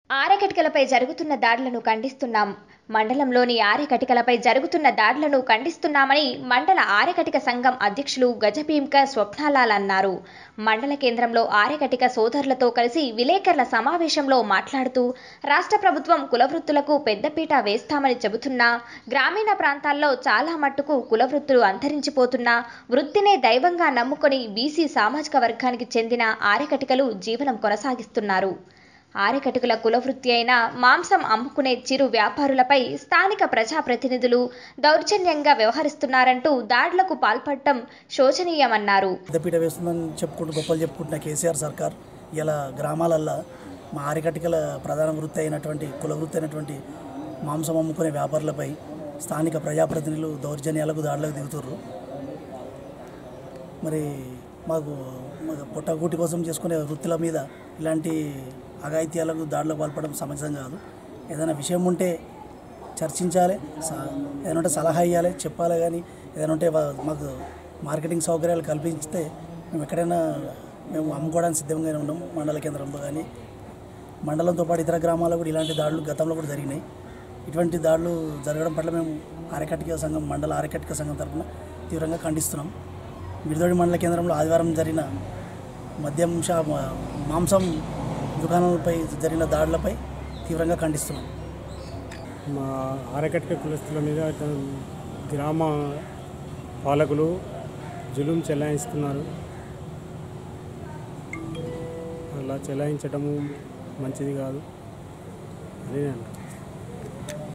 ఆరకటికలపై జరుగుతున్న దాడులను ఖండిస్తున్నాం. మండలంలోని ఆరకటికలపై జరుగుతున్న దాడులను ఖండిస్తున్నామని మండల ఆరకటిక సంఘం అధ్యక్షులు గజభీంక స్వప్నాలాల్ అన్నారు. మండల కేంద్రంలో ఆరకటిక సోదరులతో కలిసి విలేకరుల సమావేశంలో మాట్లాడుతూ రాష్ట్ర ప్రభుత్వం కులవృత్తులకు పెద్దపీట వేస్తామని చెబుతున్నా గ్రామీణ ప్రాంతాల్లో చాలా మట్టుకు కులవృత్తులు అంతరించిపోతున్నా వృత్తినే దైవంగా నమ్ముకొని బీసీ సామాజిక వర్గానికి చెందిన ఆరకటికలు జీవనం కొనసాగిస్తున్నారు. ఆరకటికల కులవృత్తి అయిన మాంసం అమ్ముకునే చిరు వ్యాపారులపై స్థానిక ప్రజాప్రతినిధులు దౌర్జన్యంగా వ్యవహరిస్తున్నారంటూ దాడులకు పాల్పడటం శోచనీయమన్నారు. పెద్దపీట వేస్తుందని గొప్పలు చెప్పుకుంటున్న కేసీఆర్ సర్కార్ ఇలా గ్రామాలల్లో మా ఆరకటికల ప్రధాన వృత్తి అయినటువంటి కులవృత్తి అయినటువంటి మాంసం అమ్ముకునే వ్యాపారులపై స్థానిక ప్రజాప్రతినిధులు దౌర్జన్యాలకు దాడులకు దిగుతుర్రు. మరి మాకు పొట్టగూటి కోసం చేసుకునే వృత్తుల మీద ఇలాంటి అఘాయిత్యాలకు దాడులకు పాల్పడడం సమంజసం కాదు. ఏదైనా విషయం ఉంటే చర్చించాలి, ఏదైనా ఉంటే సలహా ఇవ్వాలి, చెప్పాలి. కానీ ఏదైనా ఉంటే మాకు మార్కెటింగ్ సౌకర్యాలు కల్పిస్తే మేము ఎక్కడైనా మేము అమ్ముకోవడానికి సిద్ధంగానే ఉన్నాం. మండల కేంద్రంలో కానీ మండలంతో పాటు ఇతర గ్రామాల్లో కూడా ఇలాంటి దాడులు గతంలో కూడా జరిగినాయి. ఇటువంటి దాడులు జరగడం పట్ల మేము ఆరకటిక సంఘం మండల ఆరకటిక సంఘం తరఫున తీవ్రంగా ఖండిస్తున్నాం. మిడిదొడి మండల కేంద్రంలో ఆదివారం జరిగిన మాంసం దుకాణాలపై జరిగిన దాడులపై తీవ్రంగా ఖండిస్తున్నాం. మా ఆరకటిక కులస్తుల మీద గ్రామ పాలకులు జులుం చెలాయిస్తున్నారు. అలా చెలాయించడము మంచిది కాదు అని నేను